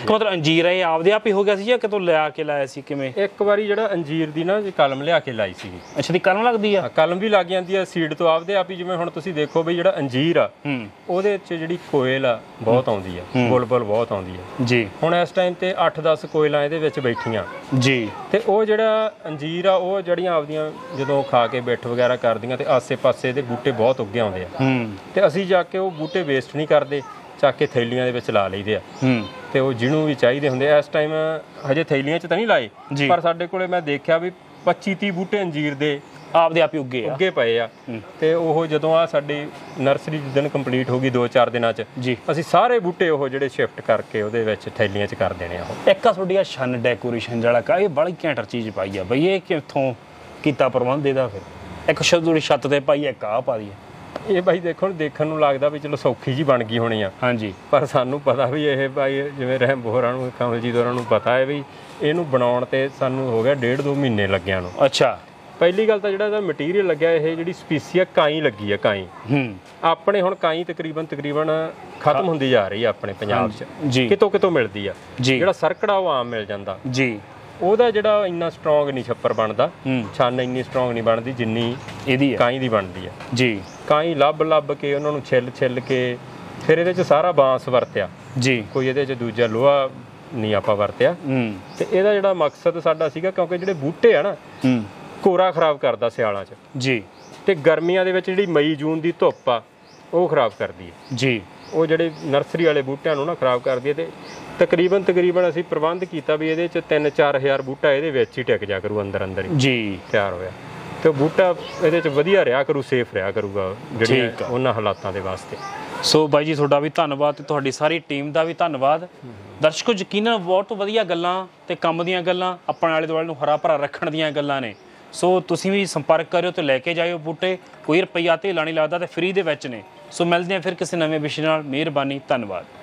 ਸੀ। ਮਤਲਬ ਅੰਜੀਰ ਇਹ ਆਪਦੇ ਆਪ ਹੀ ਹੋ ਗਿਆ ਸੀ ਜਾਂ ਕਿਤੋਂ ਲਿਆ ਕੇ ਲਾਇਆ ਸੀ, ਕਿਵੇਂ? ਇੱਕ ਵਾਰੀ ਜਿਹੜਾ ਅੰਜੀਰ ਦੀ ਨਾ ਕਲਮ ਲਿਆ ਕੇ ਲਾਈ ਸੀ। ਅੱਛਾ, ਦੀ ਕਲਮ ਲੱਗਦੀ ਆ? ਕਲਮ ਵੀ ਲੱਗ ਜਾਂਦੀ ਆ ਸੀਡ ਤੋਂ ਆਪਦੇ ਆਪ ਹੀ। ਜਿਵੇਂ ਹੁਣ ਤੁਸੀਂ ਦੇਖੋ ਬਈ ਜਿਹੜਾ ਅੰਜੀਰ ਆ ਉਹਦੇ ਵਿੱਚ ਜਿਹੜੀ ਕੋਇਲ ਆ ਬਹੁਤ ਆਉਂਦੀ ਆ, ਬੁਲਬੁਲ ਬਹੁਤ ਆਉਂਦੀ ਆ ਜੀ। ਹੁਣ ਇਸ ਟਾਈਮ ਤੇ 8-10 ਕੋਇਲਾਂ ਇਹਦੇ ਵਿੱਚ ਬੈਠੀਆਂ ਜੀ, ਤੇ ਉਹ ਜਿਹੜਾ ਅੰਜੀਰ ਆ ਉਹ ਜਿਹੜੀਆਂ ਆਪਦੀਆਂ ਜਦੋਂ ਖਾ ਕੇ ਬਿੱਠ ਵਗੈਰਾ ਕਰਦੀਆਂ ਤੇ ਆਸੇ-ਪਾਸੇ ਇਹਦੇ ਬੂਟੇ ਬਹੁਤ ਉੱਗੇ ਆਉਂਦੇ ਆ ਤੇ ਅਸੀਂ ਜਾ ਕੇ ਉਹ ਬੂਟੇ ਵੇਸਟ ਨਹੀਂ ਕਰਦੇ, ਚੱਕ ਕੇ ਥੈਲੀਆਂ ਦੇ ਵਿੱਚ ਲਾ ਲਈਦੇ ਆ ਤੇ ਉਹ ਜਿਹਨੂੰ ਵੀ ਚਾਹੀਦੇ ਹੁੰਦੇ ਆ। ਇਸ ਟਾਈਮ ਹਜੇ ਥੈਲੀਆਂ 'ਚ ਤਾਂ ਨਹੀਂ ਲਾਏ, ਪਰ ਸਾਡੇ ਕੋਲੇ ਮੈਂ ਦੇਖਿਆ ਵੀ 25-30 ਬੂਟੇ ਅੰਜੀਰ ਦੇ ਆਪਦੇ ਆਪ ਹੀ ਉੱਗੇ ਪਏ ਆ। ਤੇ ਉਹ ਜਦੋਂ ਆ ਸਾਡੀ ਨਰਸਰੀ ਜਿੱਦਣ ਕੰਪਲੀਟ ਹੋ ਗਈ 2-4 ਦਿਨਾਂ 'ਚ ਜੀ, ਅਸੀਂ ਸਾਰੇ ਬੂਟੇ ਉਹ ਜਿਹੜੇ ਸ਼ਿਫਟ ਕਰਕੇ ਉਹਦੇ ਵਿੱਚ ਥੈਲੀਆਂ 'ਚ ਕਰ ਦੇਣੇ ਆ। ਉਹ ਇੱਕ ਆ ਤੁਹਾਡੀ ਆ ਛੰਨ ਡੈਕੋਰੇਸ਼ਨ ਜਿਹੜਾ ਕਾ, ਇਹ ਬੜੀ ਘੈਂਟ ਚੀਜ਼ ਪਾਈ ਆ ਬਈ, ਇਹ ਕਿੱਥੋਂ ਕੀਤਾ ਪ੍ਰਬੰਧ ਇਹਦਾ? ਫਿਰ ਇੱਕ ਸ਼ਬਦ ਛੱਤ ਤੇ ਪਾਈ, ਇੱਕ ਆ ਪਾ ਦੀ। ਇਹ ਬਾਈ ਦੇਖਣ ਨੂੰ ਲੱਗਦਾ ਵੀ ਚਲੋ ਸੌਖੀ ਜੀ ਬਣ ਗਈ ਹੋਣੀ ਆ, ਹਾਂਜੀ, ਪਰ ਸਾਨੂੰ ਪਤਾ ਵੀ ਇਹ ਬਾਈ ਜਿਵੇਂ ਰਹਿਮ ਹੋਰਾਂ ਨੂੰ, ਕਮਲਜੀਤ ਹੋਰਾਂ ਨੂੰ ਪਤਾ ਹੈ ਵੀ ਇਹਨੂੰ ਬਣਾਉਣ ਤੇ ਸਾਨੂੰ ਹੋ ਗਿਆ 1.5-2 ਮਹੀਨੇ ਲੱਗਿਆ ਨੂੰ। ਅੱਛਾ, ਪਹਿਲੀ ਗੱਲ ਤਾਂ ਜਿਹੜਾ ਇਹਦਾ ਮਟੀਰੀਅਲ ਲੱਗਿਆ, ਇਹ ਜਿਹੜੀ ਸਪੀਸੀਆ ਕਾਈ ਲੱਗੀ ਆ। ਕਾਈ ਆਪਣੇ ਹੁਣ ਕਾਈ ਤਕਰੀਬਨ ਖਤਮ ਹੁੰਦੀ ਜਾ ਰਹੀ ਆ ਆਪਣੇ ਪੰਜਾਬ 'ਚ, ਕਿਤੋਂ ਮਿਲਦੀ ਆ। ਜਿਹੜਾ ਸਰਕੜਾ ਉਹ ਆਮ ਮਿਲ ਜਾਂਦਾ ਜੀ, ਉਹਦਾ ਜਿਹੜਾ ਇੰਨਾ ਸਟਰੋਂਗ ਨਹੀਂ ਛੱਪਰ ਬਣਦਾ, ਛੰਨ ਇੰਨੀ ਸਟਰੋਂਗ ਨਹੀਂ ਬਣਦੀ ਜਿੰਨੀ ਇਹਦੀ ਕਾਈ ਦੀ ਬਣਦੀ ਆ ਜੀ। ਕਾਈ ਲੱਭ ਕੇ ਉਹਨਾਂ ਨੂੰ ਛਿੱਲ ਕੇ ਫਿਰ ਇਹਦੇ 'ਚ ਸਾਰਾ ਬਾਂਸ ਵਰਤਿਆ ਜੀ, ਕੋਈ ਇਹਦੇ 'ਚ ਦੂਜਾ ਲੋਹਾ ਨਹੀਂ ਆਪਾਂ ਵਰਤਿਆ। ਤੇ ਇਹਦਾ ਜਿਹੜਾ ਮਕਸਦ ਸਾਡਾ ਸੀਗਾ, ਕਿਉਂਕਿ ਜਿਹੜੇ ਬੂਟੇ ਆ ਨਾ ਕੋਰਾ ਖਰਾਬ ਕਰਦਾ ਸਿਆਲਾਂ 'ਚ ਜੀ, ਤੇ ਗਰਮੀਆਂ ਦੇ ਵਿੱਚ ਜਿਹੜੀ ਮਈ-ਜੂਨ ਦੀ ਧੁੱਪ ਆ ਉਹ ਖਰਾਬ ਕਰਦੀ ਹੈ ਜੀ, ਉਹ ਜਿਹੜੇ ਨਰਸਰੀ ਵਾਲੇ ਬੂਟਿਆਂ ਨੂੰ ਨਾ ਖਰਾਬ ਕਰਦੀ ਹੈ। ਤੇ ਤਕਰੀਬਨ ਅਸੀਂ ਪ੍ਰਬੰਧ ਕੀਤਾ ਵੀ ਇਹਦੇ 'ਚ 3-4 ਹਜ਼ਾਰ ਬੂਟਾ ਇਹਦੇ ਵਿੱਚ ਹੀ ਟਿਕ ਜਾ ਕਰੂ, ਅੰਦਰ ਹੀ ਜੀ ਤਿਆਰ ਹੋਇਆ, ਤੇ ਬੂਟਾ ਇਹਦੇ 'ਚ ਵਧੀਆ ਰਿਹਾ ਕਰੂ, ਸੇਫ ਰਿਹਾ ਕਰੂਗਾ ਜਿਹੜੀ ਉਹਨਾਂ ਹਾਲਾਤਾਂ ਦੇ ਵਾਸਤੇ। ਸੋ ਬਾਈ ਜੀ ਤੁਹਾਡਾ ਵੀ ਧੰਨਵਾਦ ਤੇ ਤੁਹਾਡੀ ਸਾਰੀ ਟੀਮ ਦਾ ਵੀ ਧੰਨਵਾਦ। ਦਰਸ਼ਕੋ, ਯਕੀਨਨ ਬਹੁਤ ਵਧੀਆ ਗੱਲਾਂ ਤੇ ਕੰਮ ਦੀਆਂ ਗੱਲਾਂ, ਆਪਣੇ ਆਲੇ ਦੁਆਲੇ ਨੂੰ ਹਰਾ ਭਰਾ ਰੱਖਣ ਦੀਆਂ ਗੱਲਾਂ ਨੇ। ਸੋ ਤੁਸੀਂ ਵੀ ਸੰਪਰਕ ਕਰਿਓ ਤੇ ਲੈ ਕੇ ਜਾਇਓ ਬੂਟੇ, ਕੋਈ ਰੁਪਈਆ ਧੇਲਾ ਨਹੀਂ ਲੱਗਦਾ ਤੇ ਫ੍ਰੀ ਦੇ ਵਿੱਚ ਨੇ। ਸੋ ਮਿਲਦੇ ਹਾਂ ਫਿਰ ਕਿਸੇ ਨਵੇਂ ਵਿਸ਼ੇ ਨਾਲ। ਮਿਹਰਬਾਨੀ, ਧੰਨਵਾਦ।